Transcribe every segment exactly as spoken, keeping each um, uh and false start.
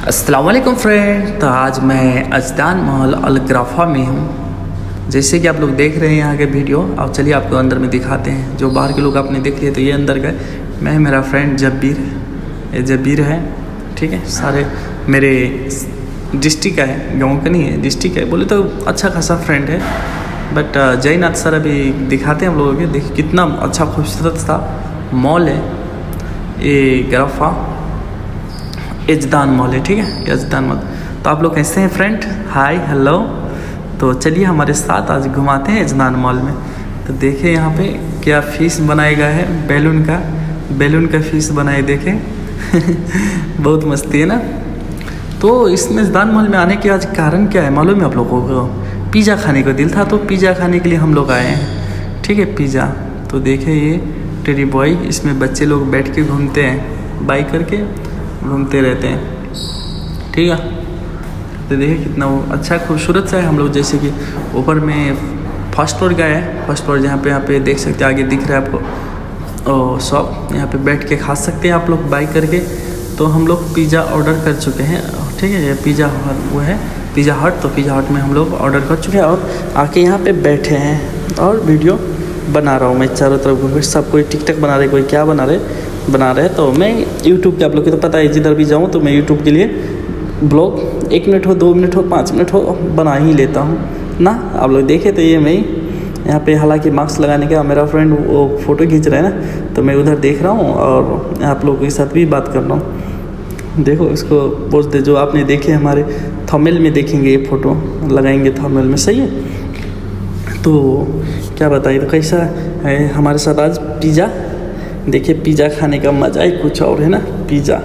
अस्सलाम वालेकुम फ्रेंड। तो आज मैं अजदान मॉल अलग्राफा में हूँ। जैसे कि आप लोग देख रहे हैं यहाँ के वीडियो। अब चलिए आपको अंदर में दिखाते हैं। जो बाहर के लोग आपने देख लिए तो ये अंदर गए। मैं मेरा फ्रेंड जब्बीर, ये जब्बीर है, ठीक है। सारे मेरे डिस्ट्रिक्ट का है, गाँव का नहीं है, डिस्ट्रिक्ट है। बोले तो अच्छा खासा फ्रेंड है। बट जयनाथ सर अभी दिखाते हैं हम लोगों के। देखिए कितना अच्छा खूबसूरत सा मॉल है ये ग्राफा अजदान मॉल है, ठीक है, अजदान मॉल। तो आप लोग कैसे हैं फ्रेंड? Hi hello. तो चलिए हमारे साथ आज घुमाते हैं अजदान मॉल में। तो देखिए यहाँ पे क्या फीस बनाया गया है, बैलून का बैलून का फीस बनाए देखें बहुत मस्ती है ना। तो इसमें अजदान मॉल में आने के आज कारण क्या है मालूम है आप लोगों को? पिज़्ज़ा खाने का दिल था तो पिज़्ज़ा खाने के लिए हम लोग आए हैं, ठीक है, पिज़्ज़ा। तो देखिए ये टेडी बॉय, इसमें बच्चे लोग बैठ के घूमते हैं, बाइक करके घूमते रहते हैं, ठीक है। तो देखिए कितना वो अच्छा खूबसूरत सा है। हम लोग जैसे कि ऊपर में फर्स्ट फ्लोर गए हैं, फर्स्ट फ्लोर जहाँ पे यहाँ पे देख सकते हैं, आगे दिख रहा है आपको और शॉप। यहाँ पे बैठ के खा सकते हैं आप लोग बाइक करके। तो हम लोग पिज़्ज़ा ऑर्डर कर चुके हैं, ठीक है। ये पिज़्ज़ा वो है पिज़्ज़ा हट। तो पिज़्ज़ा हट में हम लोग ऑर्डर कर चुके हैं और आके यहाँ पे बैठे हैं और वीडियो बना रहा हूँ मैं। चारों तरफ घूम, सब कोई टिकटॉक बना रहे, कोई क्या बना रहे बना रहे तो मैं यूट्यूब के, आप लोग को तो पता है, जिधर भी जाऊँ तो मैं यूट्यूब के लिए ब्लॉग एक मिनट हो, दो मिनट हो, पाँच मिनट हो बना ही लेता हूँ ना। आप लोग देखे तो ये मैं यहाँ पे हालांकि मास्क लगाने का, मेरा फ्रेंड वो फ़ोटो खींच रहा है ना, तो मैं उधर देख रहा हूँ और आप लोगों के साथ भी बात कर रहा हूँ। देखो इसको पोस्ट दे, जो आपने देखे हमारे थंबनेल में देखेंगे, ये फ़ोटो लगाएंगे थंबनेल में, सही है। तो क्या बताइए, तो कैसा है हमारे साथ आज पिज़्ज़ा। देखिए पिज़्ज़ा खाने का मज़ा ही कुछ और है ना, पिज़्ज़ा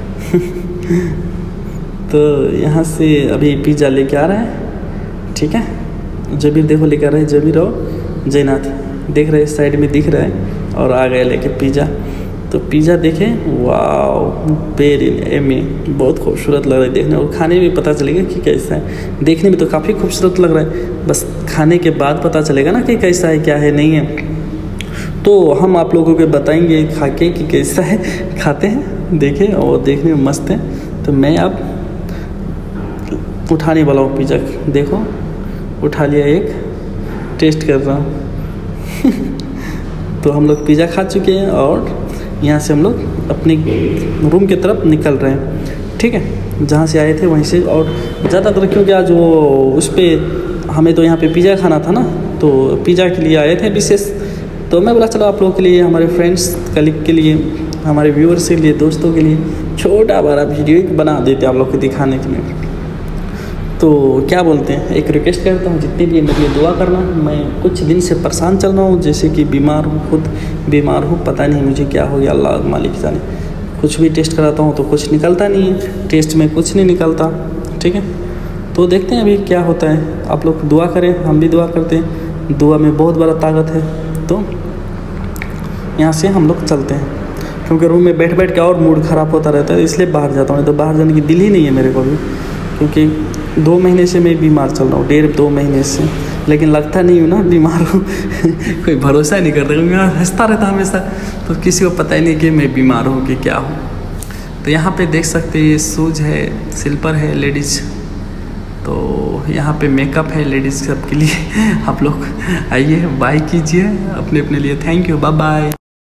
तो यहाँ से अभी पिज़्ज़ा लेके आ रहा है, ठीक है। जबीर देखो लेके आ रहा है, जबीर और जयनाथ देख रहे हैं, साइड में दिख रहा है और आ गए लेके पिज़्ज़ा। तो पिज़्ज़ा देखें, वाओ वेरी एमी, बहुत खूबसूरत लग रहा है देखने, और खाने में पता चलेगा कि कैसा है। देखने में तो काफ़ी खूबसूरत लग रहा है, बस खाने के बाद पता चलेगा ना कि कैसा है, क्या है, नहीं है। तो हम आप लोगों को बताएंगे खा के कि कैसा है, खाते हैं, देखें, और देखने में मस्त है। तो मैं अब उठाने वाला हूँ पिज़्ज़ा, देखो उठा लिया, एक टेस्ट कर रहा हूँ तो हम लोग पिज़्ज़ा खा चुके हैं और यहाँ से हम लोग अपने रूम की तरफ निकल रहे हैं, ठीक है, जहाँ से आए थे वहीं से। और ज़्यादातर क्योंकि आज वो उस पर हमें तो यहाँ पे पिज़्ज़ा खाना था ना, तो पिज़्ज़ा के लिए आए थे विशेष। तो मैं बोला चलो आप लोगों के लिए, हमारे फ्रेंड्स कलीग के लिए, हमारे व्यूअर्स के लिए, दोस्तों के लिए छोटा बड़ा वीडियो बना देते आप लोग को दिखाने के लिए। तो क्या बोलते हैं, एक रिक्वेस्ट करता हूँ, जितने भी मेरे लिए दुआ करना। मैं कुछ दिन से परेशान चल रहा हूँ, जैसे कि बीमार हूँ, खुद बीमार हूँ, पता नहीं मुझे क्या हो गया, अल्लाह मालिक जाने। कुछ भी टेस्ट कराता हूँ तो कुछ निकलता नहीं है, टेस्ट में कुछ नहीं निकलता, ठीक है। तो देखते हैं अभी क्या होता है। आप लोग दुआ करें, हम भी दुआ करते हैं, दुआ में बहुत बड़ा ताकत है। तो यहाँ से हम लोग चलते हैं, क्योंकि रूम में बैठ बैठ के और मूड ख़राब होता रहता है, इसलिए बाहर जाता हूँ। तो बाहर जाने की दिल ही नहीं है मेरे को भी, क्योंकि दो महीने से मैं बीमार चल रहा हूँ, डेढ़ दो महीने से, लेकिन लगता नहीं हूँ ना बीमार हूँ कोई भरोसा नहीं करता, क्योंकि मैं हंसता रहता हमेशा, तो किसी को पता ही नहीं कि मैं बीमार हूँ कि क्या हूँ। तो यहाँ पे देख सकते हैं ये शूज़ है, स्लीपर है लेडीज़। तो यहाँ पे मेकअप है लेडीज़ सब के लिए आप लोग आइए, बाय कीजिए अपने अपने लिए। Thank you, bye bye.